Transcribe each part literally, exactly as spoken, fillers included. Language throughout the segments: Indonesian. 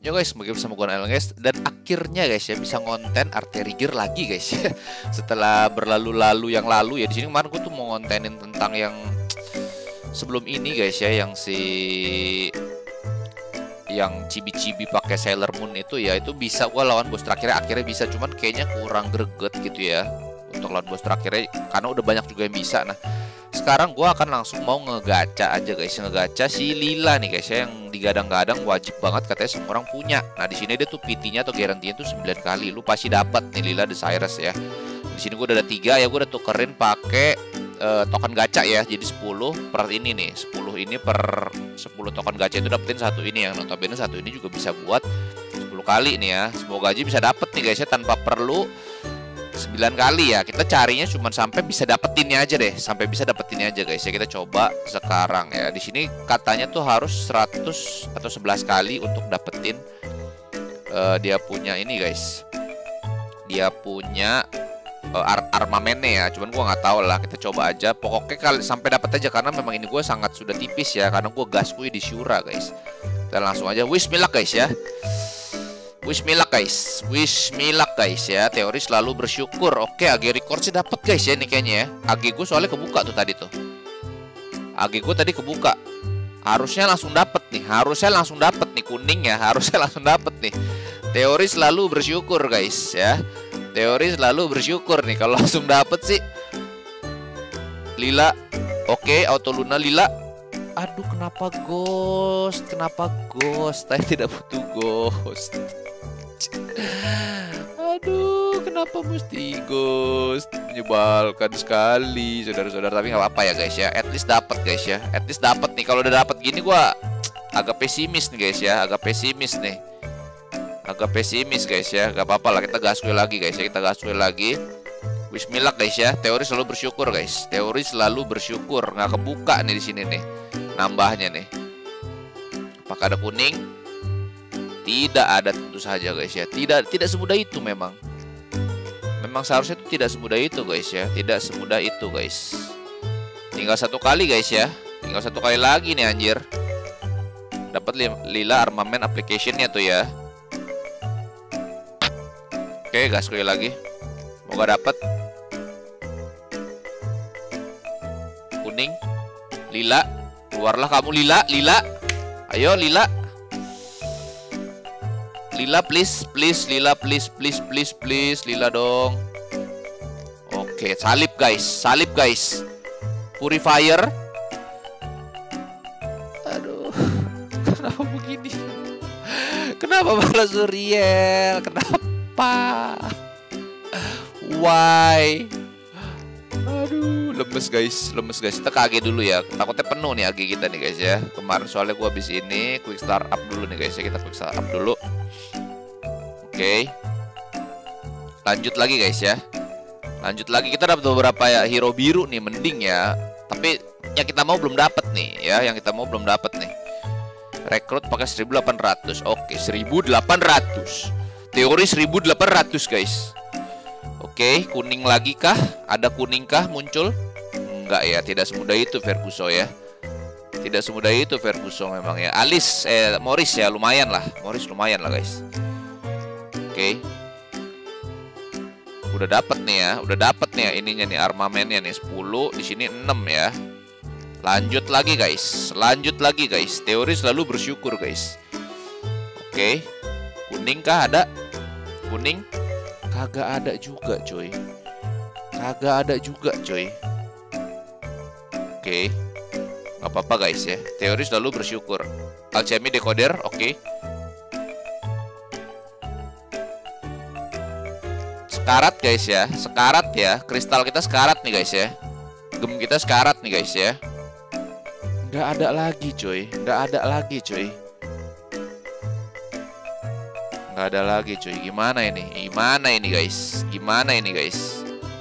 Ya guys, mungkin bisa menggunakan guys, dan akhirnya guys ya bisa ngonten arteri gear lagi guys ya. Setelah berlalu-lalu yang lalu ya, di sini kemarin gue tuh mau ngontenin tentang yang sebelum ini guys ya, yang si yang cibi-cibi pakai Sailor Moon itu ya, itu bisa gue lawan bos terakhirnya, akhirnya bisa, cuman kayaknya kurang greget gitu ya untuk lawan bos terakhirnya karena udah banyak juga yang bisa. Nah, sekarang gue akan langsung mau ngegacha aja guys, ngegacha si Lila nih guys ya, yang digadang-gadang wajib banget katanya semua orang punya. Nah, di sini dia tuh P T-nya atau garantinya tuh sembilan kali. Lu pasti dapat nih Lila The Cyrus ya. Di sini gue udah ada tiga ya, gue udah tukerin pakai uh, token gacha ya. Jadi sepuluh per ini nih, sepuluh ini per sepuluh token gacha itu dapetin satu ini, yang notabene satu ini juga bisa buat sepuluh kali nih ya. Semoga aja bisa dapet nih guys ya, tanpa perlu sembilan kali ya. Kita carinya cuma sampai bisa dapetinnya aja deh, sampai bisa dapetinnya aja guys ya. Kita coba sekarang ya. Di sini katanya tuh harus seratus atau sebelas kali untuk dapetin uh, dia punya ini guys. Dia punya uh, ar armamennya ya. Cuman gua nggak tahu lah, kita coba aja. Pokoknya kali sampai dapat aja, karena memang ini gue sangat sudah tipis ya, karena gue gaskui di Shura guys. Kita langsung aja Wismillah guys ya. Wismillah guys, Wismillah guys ya. Teori selalu bersyukur. Oke, A G recordsnya dapat guys ya ini kayaknya ya. A G gue soalnya kebuka tuh tadi tuh. A G gue tadi kebuka. Harusnya langsung dapat nih. Harusnya langsung dapat nih kuning ya. Harusnya langsung dapat nih. Teori selalu bersyukur guys ya. Teori selalu bersyukur nih kalau langsung dapat sih. Lila. Oke, auto Luna Lila. Aduh, kenapa ghost? Kenapa ghost? Saya tidak butuh ghost. Aduh, kenapa mesti ghost? Menyebalkan sekali, saudara-saudara. Tapi nggak apa-apa ya guys ya. At least dapat guys ya. At least dapat nih. Kalau udah dapat gini, gua agak pesimis nih guys ya. Agak pesimis nih. Agak pesimis guys ya. Gak apa-apa lah. Kita gaskui lagi guys ya. Kita gaskui lagi. Bismillah guys ya. Teori selalu bersyukur guys. Teori selalu bersyukur. Nggak kebuka nih di sini nih. Nambahnya nih. Apakah ada kuning? Tidak ada, tentu saja guys ya. Tidak tidak semudah itu memang. Memang seharusnya itu tidak semudah itu guys ya. Tidak semudah itu guys. Tinggal satu kali guys ya. Tinggal satu kali lagi nih anjir. Dapat Lila armamen application-nya tuh ya. Oke, gas sekali lagi. Moga dapat. Kuning. Lila. Keluarlah kamu Lila, Lila. Ayo Lila. Lila please, please, Lila please, please, please, please, Lila dong. Oke, salib guys, salib guys. Purifier. Aduh, kenapa begini? Kenapa malah Zuriel? Kenapa? Why? Aduh, lemes guys, lemes guys. Kita ke A G dulu ya. Takutnya penuh nih A G kita nih guys ya. Kemarin soalnya gua habis ini quick start up dulu nih guys ya. Kita quick start up dulu. Oke, lanjut lagi guys ya. Lanjut lagi, kita dapat beberapa ya hero biru nih, mending ya. Tapi yang kita mau belum dapat nih ya. Yang kita mau belum dapat nih. Rekrut pakai seribu delapan ratus. Oke, seribu delapan ratus. Teori seribu delapan ratus guys. Oke, kuning lagi kah? Ada kuning kah muncul? Enggak ya, tidak semudah itu Verkuso ya. Tidak semudah itu Verkuso memang ya. Alice, eh Morris ya, lumayan lah. Morris lumayan lah guys. Oke. Udah dapat nih ya, udah dapat nih ya ininya nih, armamennya nih sepuluh, di sini enam ya. Lanjut lagi guys. Lanjut lagi guys. Teori selalu bersyukur guys. Oke. Kuning kah ada? Kuning? Kagak ada juga coy. Kagak ada juga coy. Oke. Gak apa-apa guys ya. Teori selalu bersyukur. Alchemy decoder, oke. Sekarat guys ya. Sekarat ya. Kristal kita sekarat nih guys ya. Gem kita sekarat nih guys ya. Gak ada lagi coy. Gak ada lagi coy. Gak ada lagi cuy. Gimana ini? Gimana ini guys? Gimana ini guys?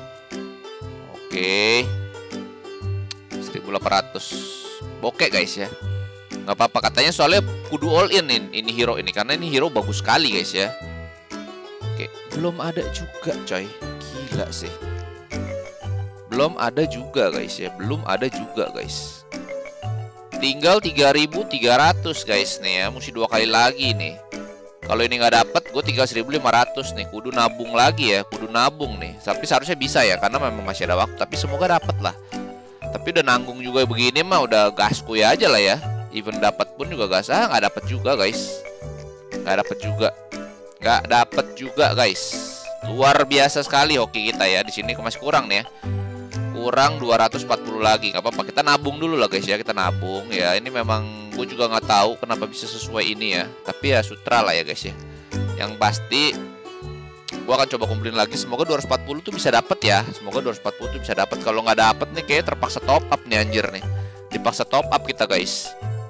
Oke. seribu delapan ratus. Bokek guys ya. Gak apa-apa, katanya soalnya kudu all in ini, ini hero ini. Karena ini hero bagus sekali guys ya. Oke. Belum ada juga coy. Gila sih. Belum ada juga guys ya. Belum ada juga guys. Tinggal tiga ribu tiga ratus guys nih ya. Mesti dua kali lagi nih. Kalau ini nggak dapet, gue tinggal seribu lima ratus nih. Kudu nabung lagi ya, kudu nabung nih. Tapi seharusnya bisa ya, karena memang masih ada waktu. Tapi semoga dapet lah. Tapi udah nanggung juga begini mah, udah gaskuy aja lah ya. Even dapat pun juga gas, ah nggak dapet juga guys. Nggak dapet juga, nggak dapet juga guys. Luar biasa sekali hoki kita ya. Di sini masih kurang nih ya. Kurang dua ratus empat puluh lagi. Gak apa-apa, kita nabung dulu lah guys ya. Kita nabung ya. Ini memang gue juga nggak tahu kenapa bisa sesuai ini ya. Tapi ya sutra lah ya guys ya. Yang pasti gue akan coba kumpulin lagi. Semoga dua ratus empat puluh tuh bisa dapet ya. Semoga dua ratus empat puluh tuh bisa dapet. Kalau nggak dapet nih kayak terpaksa top up nih anjir nih. Dipaksa top up kita guys.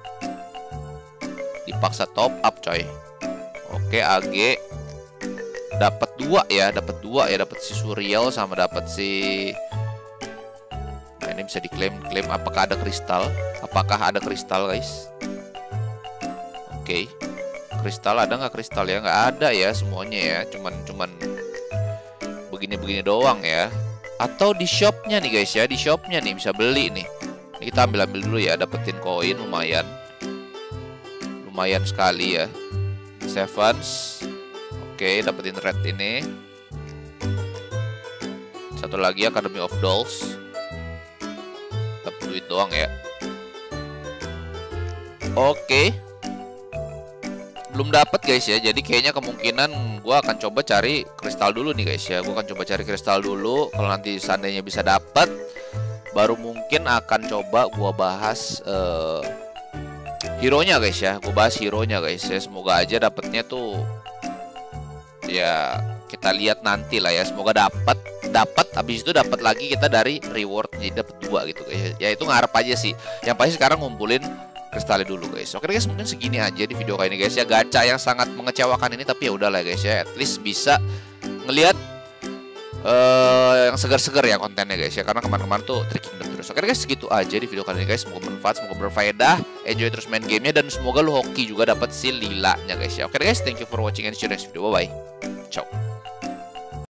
Dipaksa top up coy. Oke, A G dapat dua ya, dapat dua ya, dapat si Suriel sama dapat si. Nah, ini bisa diklaim, klaim apakah ada kristal? Apakah ada kristal, guys? Oke. Kristal ada nggak kristal ya? Nggak ada ya semuanya ya, cuman cuman begini-begini doang ya. Atau di shopnya nih guys ya, di shopnya nih bisa beli nih. Ini kita ambil-ambil dulu ya, dapetin koin lumayan. Lumayan sekali ya. Sevens. Oke, dapetin red ini. Satu lagi Academy of Dolls. Dapat duit doang ya. Oke. Belum dapat guys ya. Jadi kayaknya kemungkinan gua akan coba cari kristal dulu nih guys ya. Gua akan coba cari kristal dulu. Kalau nanti seandainya bisa dapat, baru mungkin akan coba gua bahas uh, hero-nya guys ya. Gua bahas hero-nya guys ya. Semoga aja dapatnya tuh ya kita lihat nanti lah ya. Semoga dapat, dapat habis itu dapat lagi kita dari reward, jadi dapat dua gitu guys. Ya itu ngarep aja sih. Yang pasti sekarang ngumpulin kristalnya dulu guys. Oke guys, mungkin segini aja di video kali ini guys ya. Gacha yang sangat mengecewakan ini, tapi ya udahlah guys ya. At least bisa ngelihat uh, yang segar-segar ya kontennya guys ya. Karena kemarin-kemarin tuh Three Kingdom terus. Oke guys, segitu aja di video kali ini guys. Semoga bermanfaat, semoga berfaedah. Enjoy terus main gamenya, dan semoga lu hoki juga dapat si lilanya guys ya. Oke guys, thank you for watching and see you next video. Bye bye. Ciao.